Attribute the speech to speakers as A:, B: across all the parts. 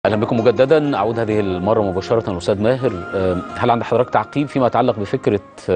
A: اهلا بكم مجددا. اعود هذه المره مباشره الاستاذ ماهر. هل عند حضرتك تعقيب فيما يتعلق بفكره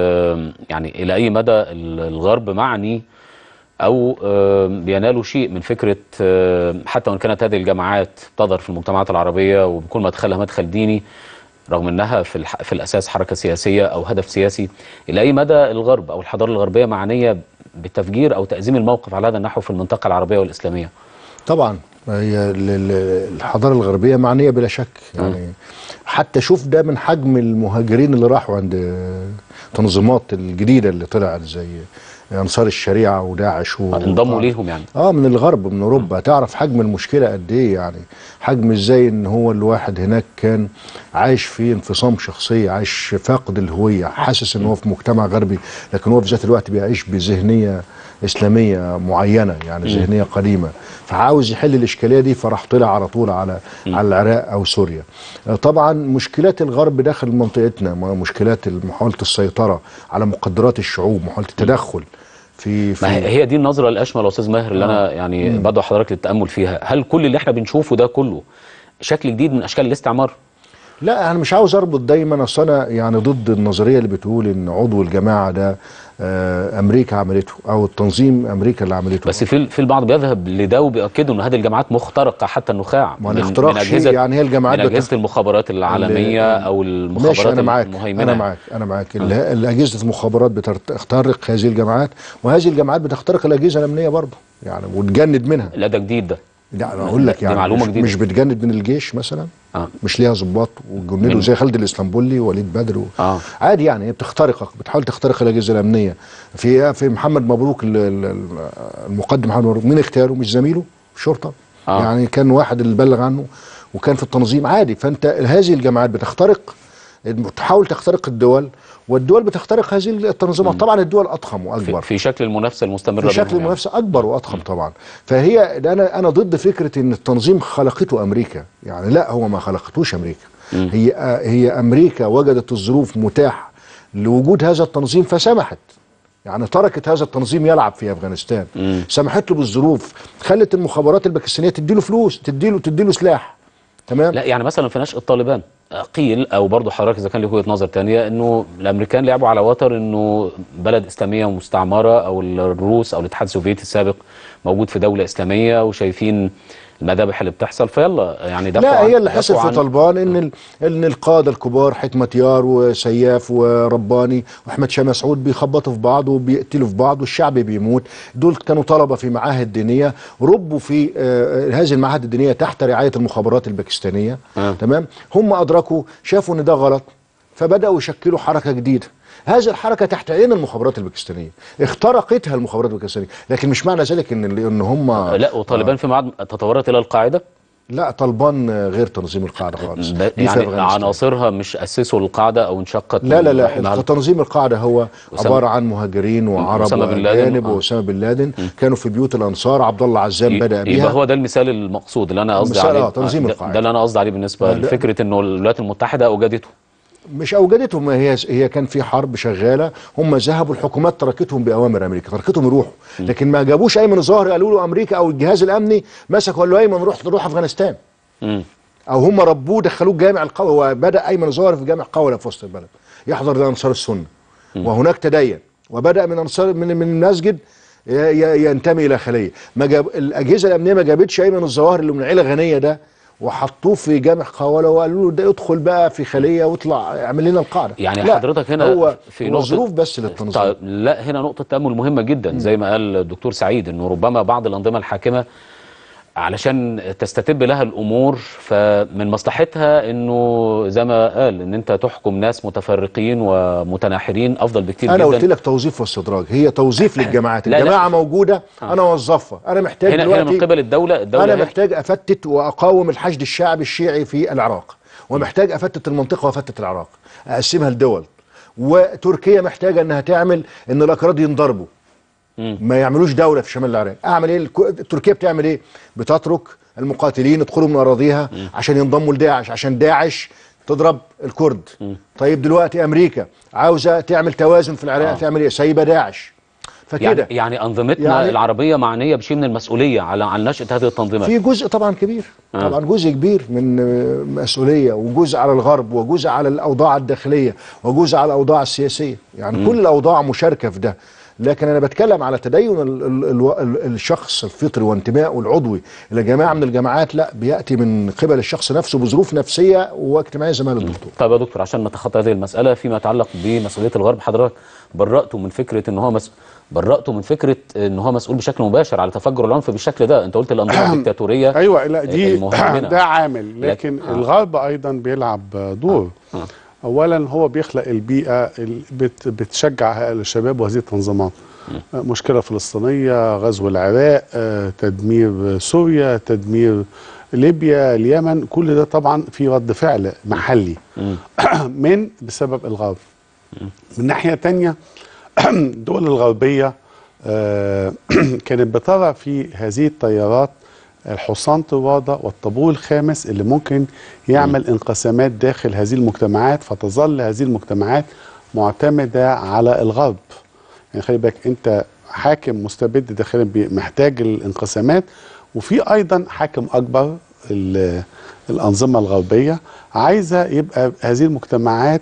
A: يعني الى اي مدى الغرب معني او بينالوا شيء من فكره حتى وان كانت هذه الجماعات تظهر في المجتمعات العربيه وبيكون مدخلها مدخل ديني رغم انها في الاساس حركه سياسيه او هدف سياسي، الى اي مدى الغرب او الحضاره الغربيه معنيه بتفجير او تأزيم الموقف على هذا النحو في المنطقه العربيه والاسلاميه؟
B: طبعا هي الحضاره الغربيه معنيه بلا شك، يعني حتى شوف ده من حجم المهاجرين اللي راحوا عند التنظيمات الجديده اللي طلعت زي انصار الشريعه وداعش
A: انضموا ليهم يعني
B: من الغرب من اوروبا. تعرف حجم المشكله قد ايه؟ يعني حجم ازاي ان هو الواحد هناك كان عايش في انفصام شخصيه، عايش فاقد الهويه، حاسس ان هو في مجتمع غربي، لكن هو في ذات الوقت بيعيش بذهنيه اسلاميه معينه، يعني ذهنيه قديمه، فعاوز يحل الاشكاليه دي، فراح طلع على طول على العراق او سوريا. طبعا مشكلات الغرب داخل منطقتنا، مشكلات محاوله السيطره على مقدرات الشعوب، محاوله التدخل في
A: ما هي دي النظره الاشمل يا استاذ ماهر اللي انا يعني بدعو حضرتك للتامل فيها. هل كل اللي احنا بنشوفه ده كله شكل جديد من اشكال الاستعمار؟
B: لا، انا مش عاوز اربط دايما، اصل انا يعني ضد النظريه اللي بتقول ان عضو الجماعه ده امريكا عملته او التنظيم امريكا اللي عملته.
A: بس في البعض بيذهب لده وبيأكدوا ان هذه الجماعات مخترقه حتى النخاع
B: من اجهزه، يعني هي الجماعات
A: من اجهزه المخابرات العالميه او المخابرات المهيمنه.
B: انا معاك اجهزه المخابرات بتخترق هذه الجماعات، وهذه الجماعات بتخترق الاجهزه الامنيه برضه يعني وتجند منها.
A: لا ده جديد ده.
B: لا انا اقول لك يعني معلومه جديده، مش بتجند من الجيش مثلا، مش ليها ضباط وجندوا زي خالد الاسطنبولي ووليد بدر عادي، يعني هي بتخترقك، بتحاول تخترق الاجهزه الامنيه. في محمد مبروك المقدم محمد مبروك، مين اختاره؟ مش زميله في الشرطه؟ يعني كان واحد اللي بلغ عنه وكان في التنظيم عادي. فانت هذه الجماعات بتخترق، تحاول تخترق الدول، والدول بتخترق هذه التنظيمات. طبعا الدول اضخم واكبر
A: في شكل المنافسه المستمره،
B: في شكل المنافسه اكبر واضخم طبعا. فهي انا ضد فكره ان التنظيم خلقته امريكا، يعني لا، هو ما خلقتوش امريكا. هي امريكا وجدت الظروف متاحه لوجود هذا التنظيم فسمحت، يعني تركت هذا التنظيم يلعب في افغانستان، سمحت له بالظروف، خلت المخابرات الباكستانيه تديله فلوس، تديله سلاح. تمام.
A: لا يعني مثلا في نشأة طالبان قيل، او برضه حضرتك اذا كان لك وجهة نظر ثانيه، انه الامريكان لعبوا على وتر انه بلد اسلاميه ومستعمره، او الروس او الاتحاد السوفيتي السابق موجود في دوله اسلاميه وشايفين المذابح اللي بتحصل، فيلا يعني
B: لا، هي اللي حصل في طالبان ان القاده الكبار حكمت يار وسياف ورباني واحمد شاه مسعود بيخبطوا في بعض وبيقتلوا في بعض والشعب بيموت. دول كانوا طلبه في معاهد دينيه، ربوا في هذه المعاهد الدينيه تحت رعايه المخابرات الباكستانيه. تمام. هم ادركوا، شافوا ان ده غلط، فبداوا يشكلوا حركه جديده. هذه الحركه تحت عين المخابرات الباكستانيه، اخترقتها المخابرات الباكستانيه، لكن مش معنى ذلك ان هم
A: لا. وطالبان فيما بعد تطورت الى القاعده.
B: لا، طالبان غير تنظيم القاعده خالص،
A: يعني عناصرها مش اسسوا القاعده او انشقت.
B: لا، تنظيم القاعده هو عباره عن مهاجرين وعرب واجانب واسامه بن لادن كانوا في بيوت الانصار. عبد الله عزام بدا بيها.
A: يبقى هو ده المثال المقصود اللي انا قصدي عليه.
B: تنظيم القاعده
A: ده اللي انا قصدي عليه بالنسبه لفكره انه الولايات المتحده اوجدته.
B: مش اوجدتهم، هي كان في حرب شغاله، هم ذهبوا، الحكومات تركتهم باوامر امريكا، تركتهم يروحوا، لكن ما جابوش ايمن الظاهري قالوا له امريكا او الجهاز الامني مسك وقال له ايمن روح افغانستان. او هم ربوه دخلوه جامع القوله، وبدا ايمن الظاهري في جامع قوله في وسط البلد يحضر لانصار السنه، وهناك تدين، وبدا من انصار من المسجد ينتمي الى خليه. ما جاب الاجهزه الامنيه، ما جابتش ايمن الظواهري اللي من عيله غنيه ده وحطوه في جامع قوله وقالوا له ده ادخل بقى في خليه واطلع اعمل لنا القاعده.
A: يعني حضرتك هنا
B: هو في نقطه ظروف بس للتنظيم.
A: لا، هنا نقطه تامل مهمه جدا زي ما قال الدكتور سعيد، انه ربما بعض الانظمه الحاكمه علشان تستتب لها الامور فمن مصلحتها انه زي ما قال ان انت تحكم ناس متفرقين ومتناحرين افضل بكتير جدا.
B: انا قلت لك توظيف واستدراج، هي توظيف للجماعات. الجماعه موجوده، انا اوظفها. انا محتاج
A: هنا من قبل الدوله
B: انا محتاج افتت واقاوم الحشد الشعبي الشيعي في العراق، ومحتاج افتت المنطقه وافتت العراق، اقسمها لدول. وتركيا محتاجه انها تعمل ان الاكراد ينضربوا، ما يعملوش دوله في شمال العراق. اعمل ايه؟ تركيا بتعمل ايه؟ بتترك المقاتلين يدخلوا من اراضيها عشان ينضموا لداعش، عشان داعش تضرب الكرد. طيب دلوقتي امريكا عاوزه تعمل توازن في العراق، تعمل ايه؟ سايبه داعش. فكده
A: يعني انظمتنا العربيه معنيه بشيء من المسؤوليه على نشاه هذه التنظيمات.
B: في جزء طبعا كبير، طبعا جزء كبير من مسؤوليه، وجزء على الغرب، وجزء على الاوضاع الداخليه، وجزء على الاوضاع السياسيه، يعني كل الاوضاع مشاركه في ده. لكن انا بتكلم على تدين الشخص الفطري وانتمائه العضوي الى جماعه من الجماعات، لا، بياتي من قبل الشخص نفسه بظروف نفسيه واجتماعيه زي ما قال الدكتور.
A: طيب يا دكتور، عشان نتخطى هذه المساله فيما يتعلق بمسؤوليه الغرب، حضرتك برأته من فكره ان هو مسؤول بشكل مباشر على تفجر العنف بالشكل ده. انت قلت الانظمه الدكتاتوريه.
C: ايوه، لا دي ده عامل، لكن الغرب ايضا بيلعب دور. اولا هو بيخلق البيئه اللي بتشجع الشباب وهذه التنظيمات. مشكله فلسطينيه، غزو العراق، تدمير سوريا، تدمير ليبيا، اليمن، كل ده طبعا في رد فعل محلي بسبب الغرب. من ناحيه تانية الدول الغربيه كانت بترى في هذه التيارات الحصان طرادة والطابور الخامس اللي ممكن يعمل انقسامات داخل هذه المجتمعات، فتظل هذه المجتمعات معتمدة على الغرب. يعني خلي بالك، انت حاكم مستبد داخليا محتاج الانقسامات، وفي ايضا حاكم اكبر، الانظمة الغربية عايزة يبقى هذه المجتمعات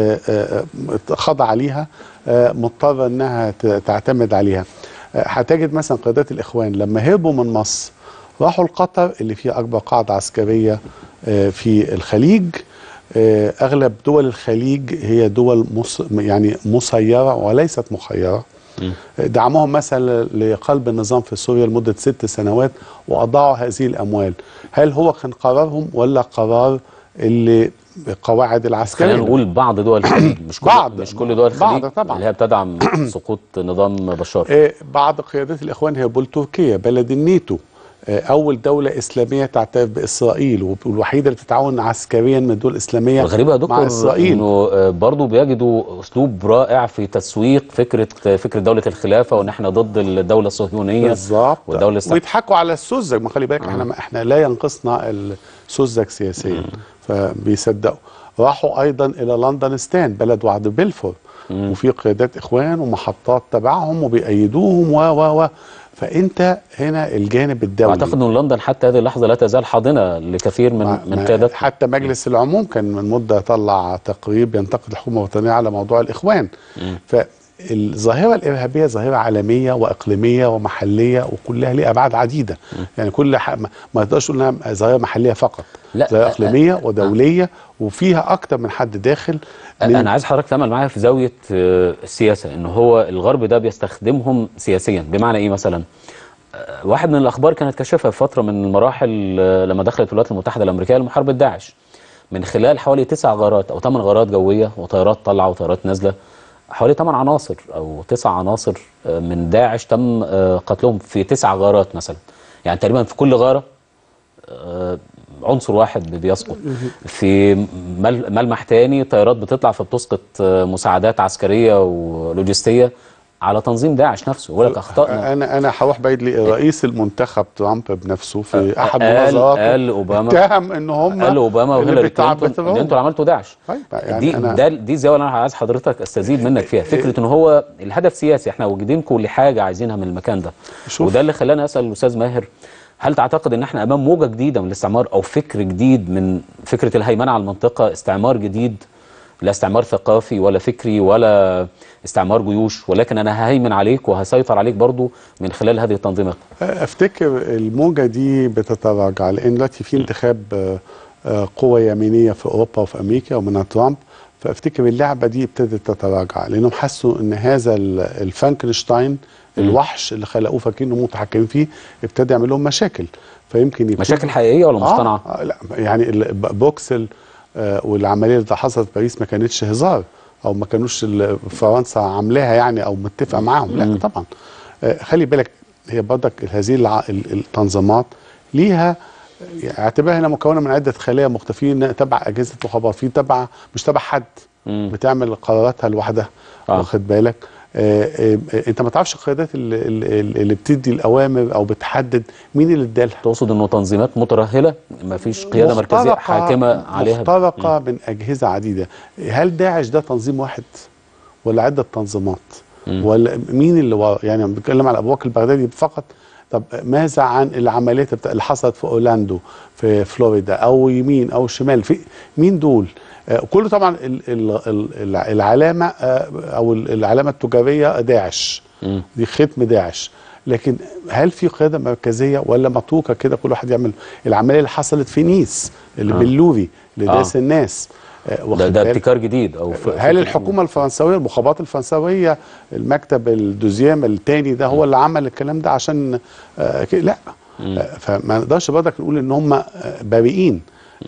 C: خاضعة عليها، مضطرة انها تعتمد عليها. هتجد مثلا قيادات الاخوان لما هربوا من مصر راحوا لقطر اللي فيها اكبر قاعده عسكريه في الخليج. اغلب دول الخليج هي دول يعني مسيره وليست مخيره. دعمهم مثلا لقلب النظام في سوريا لمده 6 سنوات واضاعوا هذه الاموال. هل هو كان قرارهم ولا قرار اللي قواعد العسكريه؟
A: خلينا نقول بعض دول الخليج، مش كل دول الخليج
C: طبعا
A: اللي هي بتدعم سقوط نظام بشار.
C: بعض قيادات الاخوان هي تركيا بلد الناتو، أول دولة إسلامية تعترف بإسرائيل والوحيدة اللي بتتعاون عسكريا من الدول الإسلامية
A: الغريبة يا دكتور
C: مع إسرائيل.
A: إنه برضه بيجدوا أسلوب رائع في تسويق فكرة دولة الخلافة، وإن إحنا ضد الدولة الصهيونية
C: بالظبط،
A: والدولة
C: ويضحكوا على السذج. ما خلي بالك إحنا لا ينقصنا السذج سياسيا، فبيصدقوا. راحوا أيضا إلى لندنستان بلد وعد بلفور، وفي قيادات إخوان ومحطات تبعهم وبيأيدوهم و فانت هنا الجانب الدولي.
A: اعتقد ان لندن حتى هذه اللحظه لا تزال حاضنه لكثير من قيادات.
C: حتى مجلس العموم كان من مده طلع تقرير بينتقد الحكومه الوطنيه على موضوع الاخوان. فالظاهره الارهابيه ظاهره عالميه واقليميه ومحليه، وكلها ليها ابعاد عديده. يعني كل ما تقدرش تقول انها ظاهره محليه فقط، لا، ظاهره اقليميه ودوليه، وفيها اكتر من حد داخل.
A: انا عايز حضرتك تعمل معايا في زاويه السياسه، ان هو الغرب ده بيستخدمهم سياسيا. بمعنى ايه؟ مثلا واحد من الاخبار كانت كشفها في فتره من المراحل لما دخلت الولايات المتحده الامريكيه لمحاربه داعش، من خلال حوالي 9 غارات او 8 غارات جويه وطيارات طالعه وطيارات نازله، حوالي 8 عناصر او 9 عناصر من داعش تم قتلهم في 9 غارات مثلا. يعني تقريبا في كل غاره عنصر واحد بيسقط. في ملمح تاني طيارات بتطلع فبتسقط مساعدات عسكريه ولوجستيه على تنظيم داعش نفسه. يقول لك اخطأنا.
C: انا هروح بعيد ليه. رئيس المنتخب ترامب بنفسه في احد مناظراته
A: قال اوباما،
C: اتهم ان هم
A: قال اوباما وهيلاري كلينتون ان انتوا عملتوا داعش.
C: طيب يعني
A: دي الزاويه اللي انا عايز حضرتك استزيد منك فيها، فكره ان هو الهدف سياسي، احنا واجدينكم لحاجه عايزينها من المكان ده. وده اللي خلاني اسال الاستاذ ماهر، هل تعتقد ان احنا امام موجه جديده من الاستعمار، او فكر جديد من فكره الهيمنه على المنطقه، استعمار جديد، لا استعمار ثقافي ولا فكري ولا استعمار جيوش، ولكن انا ههيمن عليك وهسيطر عليك برضو من خلال هذه التنظيمات؟
C: افتكر الموجه دي بتتراجع، لان دلوقتي في انتخاب قوى يمينيه في اوروبا وفي امريكا ومنها ترامب. فافتكر اللعبه دي ابتدت تتراجع، لانهم حسوا ان هذا الفانكنشتاين الوحش اللي خلقوه فاكرينه متحكمين فيه ابتدى يعمل لهم مشاكل. فيمكن
A: مشاكل حقيقيه ولا مصطنعه؟
C: لا، يعني بوكسل والعمليه اللي حصلت في باريس ما كانتش هزار، او ما كانوش فرنسا عاملاها يعني او متفقه معاهم. لا طبعا. خلي بالك، هي برضك هذه التنظيمات ليها اعتبارها انها مكونه من عده خلايا مختلفين تبع اجهزه مخابرات، في تبع مش تبع حد بتعمل قراراتها لوحدها. واخد بالك؟ انت ما تعرفش القيادات اللي بتدي الاوامر او بتحدد مين اللي ادالها.
A: تقصد انه تنظيمات مترهله ما فيش قياده مركزيه حاكمه عليها،
C: مخترقه من اجهزه عديده. هل داعش ده تنظيم واحد ولا عده تنظيمات؟ ولا مين اللي يعني بنتكلم على ابو بكر البغدادي فقط؟ طب ماذا عن العمليات اللي حصلت في اورلاندو في فلوريدا او يمين او شمال؟ في مين دول؟ كله طبعا العلامه او العلامه التجاريه داعش، دي ختم داعش. لكن هل في قياده مركزيه ولا متروكه كده كل واحد يعمل؟ العمليه اللي حصلت في نيس اللي باللوري اللي داس الناس،
A: ده ابتكار جديد او
C: هل الحكومه الفرنسويه المخابرات الفرنسويه المكتب الدوزيام الثاني ده هو اللي عمل الكلام ده عشان لا. فما نقدرش برضك نقول ان هم بريئين.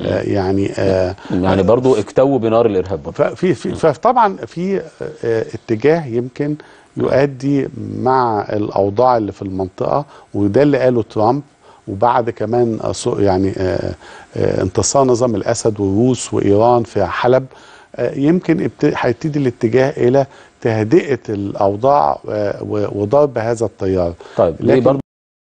C: يعني
A: برضو اكتووا بنار الارهاب.
C: فطبعا في اتجاه يمكن يؤدي مع الاوضاع اللي في المنطقه، وده اللي قاله ترامب. وبعد كمان يعني انتصار نظام الاسد والروس وايران في حلب، يمكن هيبتدي الاتجاه الى تهدئه الاوضاع وضرب هذا التيار.
A: طيب ليه برضو